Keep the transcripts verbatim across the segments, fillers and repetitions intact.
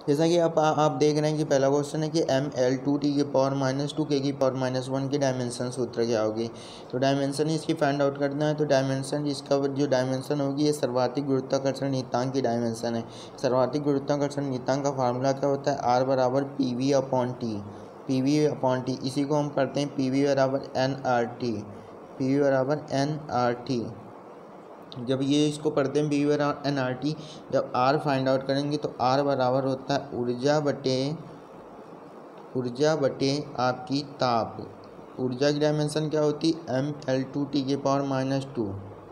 जैसा कि आप आप देख रहे हैं कि पहला क्वेश्चन है कि एम एल टू टी की पावर माइनस टू के की पावर माइनस वन की डायमेंशन सूत्र क्या होगी। तो डायमेंशन इसकी फाइंड आउट करना है। तो डायमेंशन इसका जो डायमेंशन होगी ये सर्वाधिक गुरुत्वाकर्षण नियतांक की डायमेंशन है। सर्वाधिक गुरुत्वाकर्षण नियतांक का फार्मूला क्या होता है, आर बराबर P V upon T, P V upon T. इसी को हम करते हैं पी वी बराबर N R T, P V बराबर एन आर टी। जब ये इसको पढ़ते हैं पी वी बराबर एन आर टी, जब आर फाइंड आउट करेंगे तो आर बराबर होता है ऊर्जा बटे ऊर्जा बटे आपकी ताप। ऊर्जा की डायमेंशन क्या होती है, एम एल टू टी के power minus two,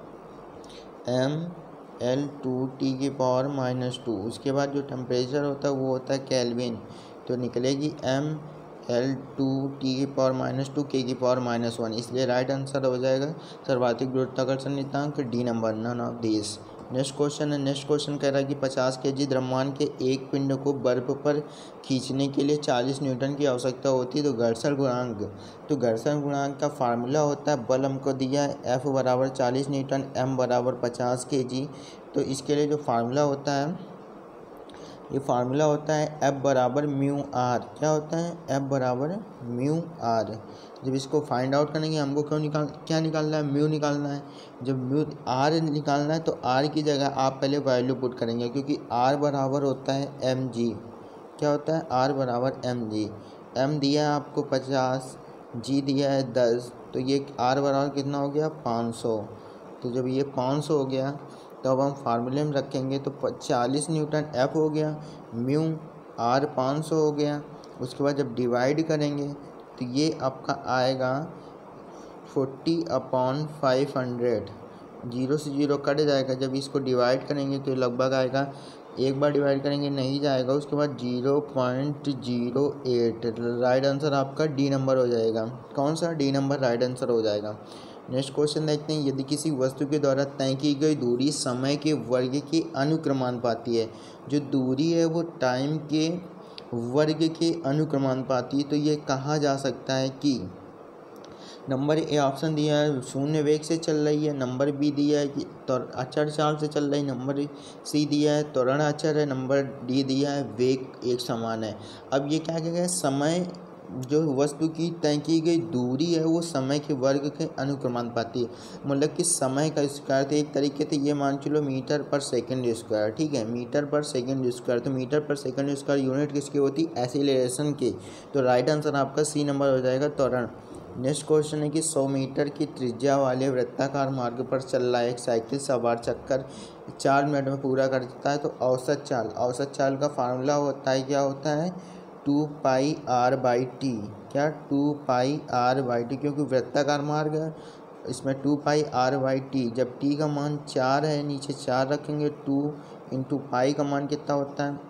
M L two T के पावर माइनस टू। उसके बाद जो टेम्परेचर होता है वो होता है केल्विन। तो निकलेगी एम एल टू टी की पावर माइनस टू के की पावर माइनस वन। इसलिए राइट आंसर हो जाएगा सर्वाधिक गुरुत्वाकर्षण नियतांक D number, none of this. Next question है नेक्स्ट क्वेश्चन कह रहा है कि पचास केजी द्रव्यमान के एक पिंड को बर्फ पर खींचने के लिए चालीस न्यूटन की आवश्यकता होती है। तो घर्षण गुणांक तो घर्षण गुणांक का फार्मूला होता है, बल हमको दिया है एफ बराबर चालीस न्यूटन, एम बराबर पचास के जी। तो इसके लिए जो फार्मूला होता है, ये फार्मूला होता है एफ बराबर म्यू आर। क्या होता है, एफ बराबर म्यू आर। जब इसको फाइंड आउट करेंगे हमको क्यों निकाल क्या निकालना है, म्यू निकालना है। जब म्यू आर निकालना है तो आर की जगह आप पहले वैल्यू पुट करेंगे, क्योंकि आर बराबर होता है एम जी। क्या होता है, आर बराबर एम जी। एम दिया है आपको पचास, जी दिया है दस, तो ये आर बराबर कितना हो गया, पाँच सौ। तो जब ये पाँच सौ हो गया तो अब हम फार्मूले में रखेंगे तो चालीस न्यूटन एफ हो गया, म्यू आर पाँच सौ हो गया। उसके बाद जब डिवाइड करेंगे तो ये आपका आएगा forty upon five hundred. Zero से जीरो कट जाएगा। जब इसको डिवाइड करेंगे तो लगभग आएगा, एक बार डिवाइड करेंगे नहीं जाएगा, उसके बाद zero point zero eight. Right answer आपका डी नंबर हो जाएगा। कौन सा, डी नंबर राइट आंसर हो जाएगा। नेक्स्ट क्वेश्चन देखते हैं, यदि किसी वस्तु के द्वारा तय की गई दूरी समय के वर्ग के अनुक्रमानुपाती है। जो दूरी है वो टाइम के वर्ग के अनुक्रमानुपाती है। तो ये कहा जा सकता है कि नंबर ए ऑप्शन दिया है शून्य वेग से चल रही है, नंबर बी दिया है कि तो अचर चाल से चल रही है, नंबर सी दिया है त्वरण अचर है, नंबर डी दिया है वेग एक समान है। अब ये क्या कहेगा, समय जो वस्तु की तय की गई दूरी है वो समय के वर्ग के अनुक्रमानुपाती है। मतलब कि समय का स्क्वायर, तो एक तरीके से ये मान चलो मीटर पर सेकंड स्क्वायर, ठीक है, मीटर पर सेकंड स्क्वायर। तो मीटर पर सेकंड स्क्वायर यूनिट किसकी होती, एक्सीलरेशन की। तो राइट आंसर आपका सी नंबर हो जाएगा, त्वरण। नेक्स्ट क्वेश्चन है कि सौ मीटर की त्रिज्या वाले वृत्ताकार मार्ग पर चल रहा है एक साइकिल सवार चक्कर चार मिनट में पूरा कर देता है। तो औसत चाल औसत चाल का फार्मूला होता है, क्या होता है, two pi R by T. क्या, two pi R by T, क्योंकि वृत्ताकार मार्ग है इसमें two pi R by T. जब टी का मान चार है, नीचे चार रखेंगे, टू इंटू पाई का मान कितना होता है,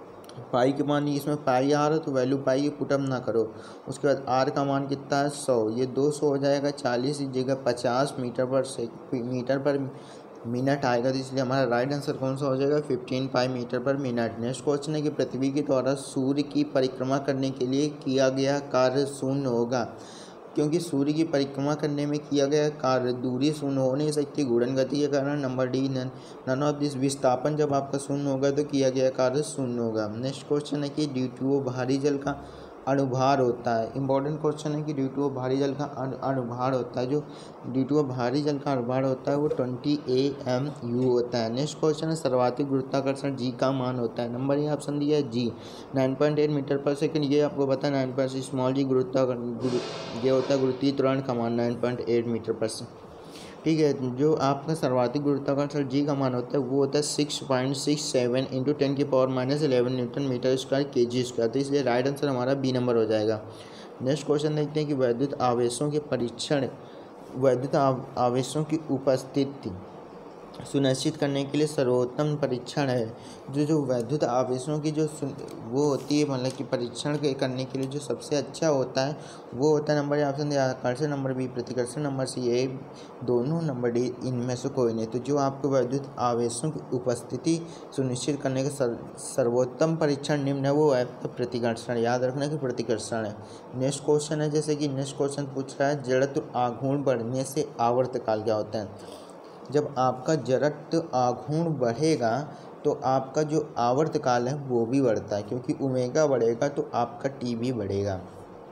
पाई के मान इसमें पाई आ रहा है तो वैल्यू पाई पुटअप ना करो। उसके बाद आर का मान कितना है, सौ, ये दो सौ हो जाएगा, चालीस की जगह पचास मीटर पर से मीटर पर मिनट आएगा। तो इसलिए हमारा राइट आंसर कौन सा हो जाएगा, फिफ्टीन पाई मीटर पर मिनट। नेक्स्ट क्वेश्चन है कि पृथ्वी के द्वारा सूर्य की परिक्रमा करने के लिए किया गया कार्य शून्य होगा, क्योंकि सूर्य की परिक्रमा करने में किया गया कार्य दूरी शून्य हो नहीं सकती गुणन गति के कारण। Number D, none of this. विस्थापन जब आपका शून्य होगा तो किया गया कार्य शून्य होगा। नेक्स्ट क्वेश्चन है कि ड्यू टू भारी जल का अणुभार होता है। इंपॉर्टेंट क्वेश्चन है कि ड्यू टू भारी जल का अणुभार होता है, जो ड्यू टू भारी जल का अणुभार होता है वो ट्वेंटी ए एम यू होता है। नेक्स्ट क्वेश्चन है सर्वाधिक गुरुत्वाकर्षण जी का मान होता है। नंबर ये ऑप्शन दिया है G, nine point eight metre पर सेकंड। ये आपको पता है नाइन पॉइंट स्मॉल जी गुरुत्वाकर्षण ये होता है गुरुत्वीय त्वरण का मान नाइन पॉइंट एट मीटर पर से, ठीक है। जो आपका सर्वाधिक गुरुत्वाकर्षण जी का मान होता है वो होता है six point six seven into ten की power minus eleven newton metre square K G square. तो इसलिए राइट आंसर हमारा बी नंबर हो जाएगा। नेक्स्ट क्वेश्चन देखते हैं कि वैद्युत आवेशों के परीक्षण वैद्युत आवेशों की उपस्थिति सुनिश्चित करने के लिए सर्वोत्तम परीक्षण है। जो जो वैद्युत आवेशों की जो वो होती है, मतलब कि परीक्षण के करने के लिए जो सबसे अच्छा होता है वो होता है, नंबर ए ऑप्शन दिया आकर्षण, नंबर बी प्रतिकर्षण, नंबर सी ए दोनों, नंबर डी इनमें से कोई नहीं। तो जो आपको वैद्युत आवेशों की उपस्थिति सुनिश्चित करने का सर, सर्वोत्तम परीक्षण निम्न है, वो है प्रतिकर्षण। याद रखना कि प्रतिकर्षण है। नेक्स्ट क्वेश्चन है, जैसे कि नेक्स्ट क्वेश्चन पूछ रहा है जड़त्व आघूर्ण बढ़ने से आवर्तकाल क्या होता है। जब आपका जड़त्व आघूर्ण बढ़ेगा तो आपका जो आवर्तकाल है वो भी बढ़ता है, क्योंकि ओमेगा बढ़ेगा तो आपका टी भी बढ़ेगा।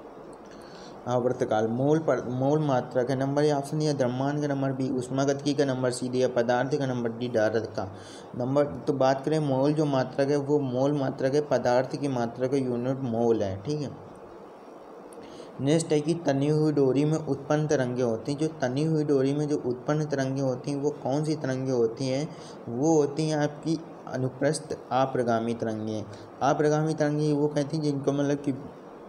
आवर्तकाल मोल पर मोल मात्रा का नंबर या ऑप्शन दिया, द्रव्यमान का नंबर बी, ऊष्मागतिकी का नंबर सी दिया, पदार्थ का नंबर डी, डारद का नंबर। तो बात करें मोल जो मात्रा है वो मोल मात्रा के पदार्थ की मात्रा का यूनिट मोल है, ठीक है। नेक्स्ट है कि तनी हुई डोरी में उत्पन्न तरंगें होती हैं। जो तनी हुई डोरी में जो उत्पन्न तरंगें होती हैं वो कौन सी तरंगें होती हैं? वो होती हैं आपकी अनुप्रस्थ अप्रगामी तरंगें। अप्रगामी तरंगें वो कहती हैं जिनको मतलब कि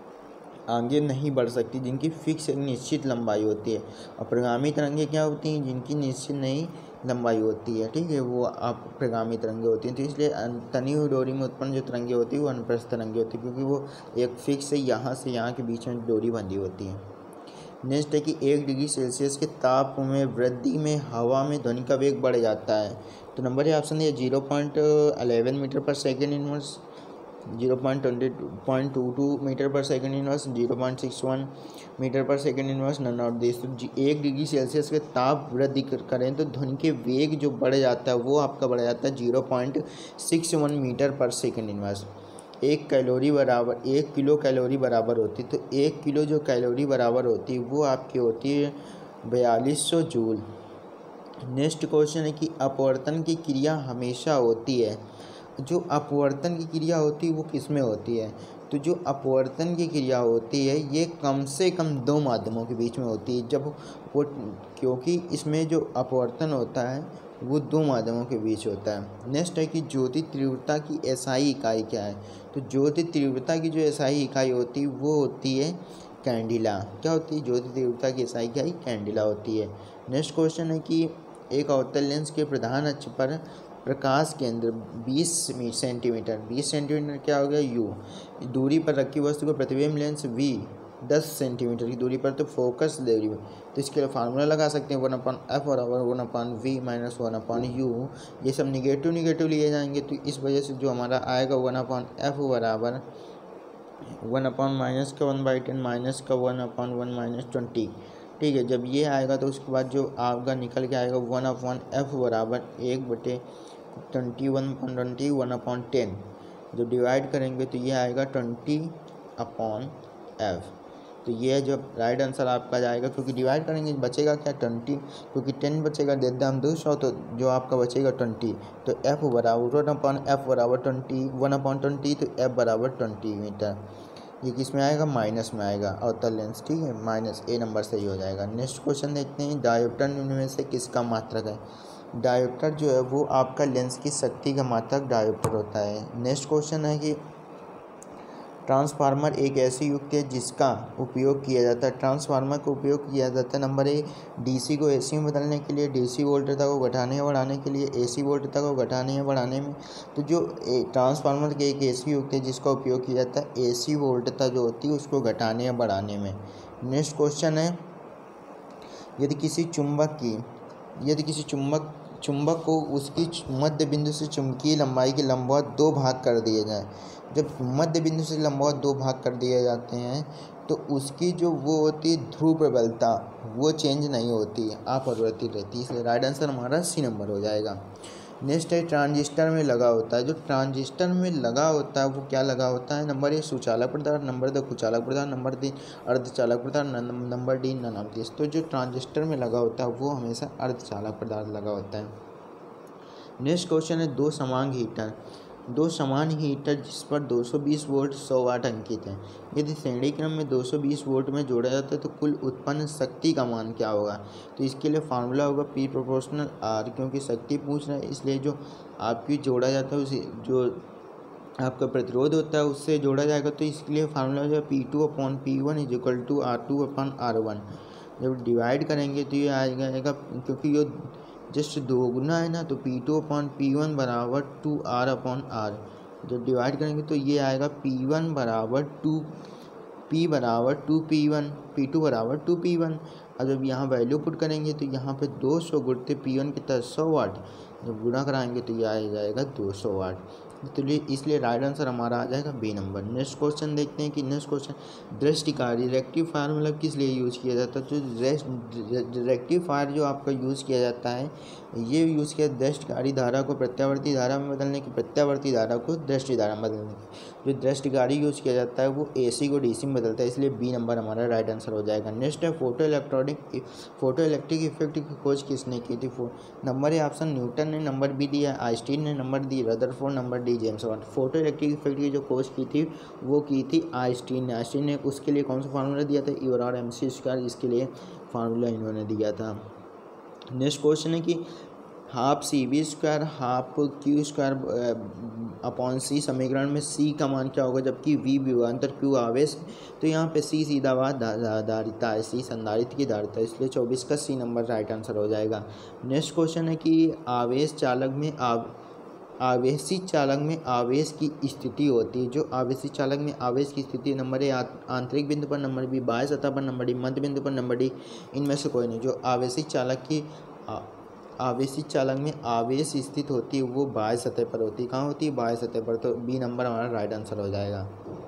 आगे नहीं बढ़ सकती, जिनकी फिक्स निश्चित लंबाई होती है। और प्रगामी तरंगें क्या होती हैं? जिनकी निश्चित नहीं लंबाई होती है, ठीक है, वो आप प्रगामी तरंगें होती हैं। तो इसलिए तनी हुई डोरी में उत्पन्न जो तरंगें होती है वो अनुप्रस्थ तरंगें होती है, क्योंकि वो एक फिक्स से यहाँ से यहाँ के बीच में डोरी बंधी होती है। नेक्स्ट है कि एक डिग्री सेल्सियस के ताप में वृद्धि में हवा में ध्वनि का वेग बढ़ जाता है। तो नंबर है ऑप्शन है जीरो पॉइंट अलेवन मीटर पर second inverse, zero point twenty point two two metre पर second inverse, zero point six one metre पर second inverse, none of this. तो एक डिग्री सेल्सियस के ताप वृद्धि करें तो ध्वनि के वेग जो बढ़ जाता है वो आपका बढ़ जाता है zero point six one metre पर सेकेंड इनवर्स। एक कैलोरी बराबर एक किलो कैलोरी बराबर होती है। तो एक किलो जो कैलोरी बराबर होती है वो आपकी होती है बयालीस सौ जूल। नेक्स्ट क्वेश्चन है कि अपवर्तन की क्रिया हमेशा होती है। जो अपवर्तन की क्रिया होती है वो किस में होती है? तो जो अपवर्तन की क्रिया होती है ये कम से कम दो माध्यमों के बीच में होती है। जब वो क्योंकि इसमें जो अपवर्तन होता है वो दो माध्यमों के बीच होता है। नेक्स्ट है कि ज्योति तीव्रता की एसआई इकाई क्या है? तो ज्योति तीव्रता की जो एसआई इकाई होती है वो होती है कैंडिला। क्या होती है? ज्योति तीव्रता की एसआई इकाई कैंडिला होती है। नेक्स्ट क्वेश्चन है कि एक अवतल लेंस के प्रधान अक्ष पर प्रकाश केंद्र बीस सेंटीमीटर बीस सेंटीमीटर क्या हो गया यू दूरी पर रखी वस्तु को प्रतिबिंब लेंस वी दस सेंटीमीटर की दूरी पर तो फोकस दूरी पर। तो इसके लिए फार्मूला लगा सकते हैं वन अपॉन एफ बराबर one upon V minus one upon U. ये सब निगेटिव निगेटिव लिए जाएंगे, तो इस वजह से जो हमारा आएगा वन अपॉन एफ बराबर वन अपॉन माइनस का वन बाई टेन माइनस का one upon one minus twenty, ठीक है। जब ये आएगा तो उसके बाद जो आपका निकल के आएगा वन अपॉन एफ बराबर एक बटे twenty one upon twenty one upon ten. जब डिवाइड करेंगे तो ये आएगा ट्वेंटी अपॉन एफ। तो ये जो राइट आंसर आपका जाएगा, क्योंकि डिवाइड करेंगे बचेगा क्या ट्वेंटी, क्योंकि टेन बचेगा दे दाम दो सौ, तो जो आपका बचेगा ट्वेंटी। तो एफ बराबर वन अपॉन एफ बराबर ट्वेंटी वन अपॉन ट्वेंटी, तो एफ बराबर ट्वेंटी मीटर। ये किस में आएगा? माइनस में आएगा अवतल लेंस, ठीक है, माइनस ए नंबर सही हो जाएगा। नेक्स्ट क्वेश्चन देखते हैं, डायोप्टर निम्न में से किसका मात्रक है? डायोप्टर जो है वो आपका लेंस की शक्ति का मात्रक डायोप्टर होता है। नेक्स्ट क्वेश्चन है कि ट्रांसफार्मर एक ऐसी युक्ति है जिसका उपयोग किया जाता है। ट्रांसफार्मर का उपयोग किया जाता है नंबर ए डीसी को एसी में बदलने के लिए, डीसी वोल्टेज को घटाने या बढ़ाने के लिए, एसी वोल्टेज को घटाने या बढ़ाने में। तो जो ट्रांसफार्मर की एक ऐसी युक्ति है जिसका उपयोग किया जाता है एसी वोल्टेज जो होती है उसको घटाने या बढ़ाने में। नेक्स्ट क्वेश्चन है, यदि किसी चुंबक की यदि किसी चुंबक चुंबक को उसकी मध्य बिंदु से चुंबकीय लंबाई के लंबवत दो भाग कर दिए जाए। जब मध्य बिंदु से लंबवत दो भाग कर दिए जाते हैं तो उसकी जो वो होती है ध्रुव प्रबलता वो चेंज नहीं होती, अपरिवर्तित रहती है। इसलिए राइट आंसर हमारा सी नंबर हो जाएगा। नेक्स्ट है ट्रांजिस्टर में लगा होता है। जो ट्रांजिस्टर में लगा होता है वो क्या लगा होता है? नंबर एक सुचालक पदार्थ, नंबर दो कुचालक पदार्थ, नंबर तीन अर्धचालक पदार्थ, number D none of this. तो जो ट्रांजिस्टर में लगा होता है वो हमेशा अर्धचालक पदार्थ लगा होता है। नेक्स्ट क्वेश्चन है, दो समान हीटर दो समान हीटर जिस पर दो सौ बीस वोल्ट सौ वाट अंकित है, यदि श्रेणी क्रम में दो सौ बीस वोल्ट में जोड़ा जाता है तो कुल उत्पन्न शक्ति का मान क्या होगा? तो इसके लिए फार्मूला होगा पी प्रोपोर्शनल आर, क्योंकि शक्ति पूछ रहा है इसलिए जो आपकी जोड़ा जाता है उसे जो आपका प्रतिरोध होता है उससे जोड़ा जाएगा। तो इसके लिए फार्मूला हो जाएगा P two upon P one is equal to R two upon R one. जब डिवाइड करेंगे तो ये आएगा, क्योंकि ये जस्ट दो गुना है ना, तो P two upon P one बराबर टू आर अपॉन आर। जब डिवाइड करेंगे तो ये आएगा पी वन बराबर टू पी बराबर two P one P two बराबर टू पी वन। और जब यहाँ वैल्यू पुट करेंगे तो यहाँ पे दो सौ गुणते पी वन के तहत सौ वाट, जब गुणा कराएंगे तो ये आ जाएगा दो सौ वाट। तो इसलिए राइट आंसर हमारा आ जाएगा बी नंबर। नेक्स्ट क्वेश्चन देखते हैं कि नेक्स्ट क्वेश्चन दृष्टिकारी रेक्टिफायर मतलब किस लिए यूज़ किया जाता है। जो रेक्टिफायर जो आपका यूज़ किया जाता है ये यूज़ किया दृष्टिकारी धारा को प्रत्यावर्ती धारा में बदलने की, प्रत्यावर्ती धारा को दृष्टि धारा में बदलने की। जो दृष्टिकारी यूज़ किया जाता है वो एसी को डीसी में बदलता है, इसलिए बी नंबर हमारा राइट आंसर हो जाएगा। नेक्स्ट है photo electronic photo electric effect की खोज किसने की थी। नंबर ए ऑप्शन न्यूटन ने, नंबर बी दिया आइंस्टीन ने, number D Rutherford, number D James Watt. Photo electric effect की जो खोज की थी वो की थी आइंस्टीन ने। आइंस्टीन ने उसके लिए कौन सा फार्मूला दिया था, ई बराबर एम सी स्क्वायर, इसके लिए फार्मूला इन्होंने दिया था। नेक्स्ट क्वेश्चन है कि half C B square half Q square upon C समीकरण में सी का मान क्या होगा, जबकि वी विभवांतर क्यू आवेश। तो यहाँ पे सी सीधा बात धारिता है, सी संधारित्र की धारिता है, इसलिए चौबीस का सी नंबर राइट आंसर हो जाएगा। नेक्स्ट क्वेश्चन है कि आवेश चालक में आव आवेशी चालक में आवेश की स्थिति होती है। जो आवेशी चालक में आवेश की स्थिति नंबर ए आंतरिक बिंदु पर, नंबर बी बाह्य सतह पर, नंबर डी मध्य बिंदु पर, नंबर डी इनमें से कोई नहीं। जो आवेशी चालक की आवेशी चालक में आवेश स्थित होती है वो बाह्य सतह पर होती है। कहाँ होती है, बाह्य सतह पर। तो बी नंबर हमारा राइट आंसर हो जाएगा।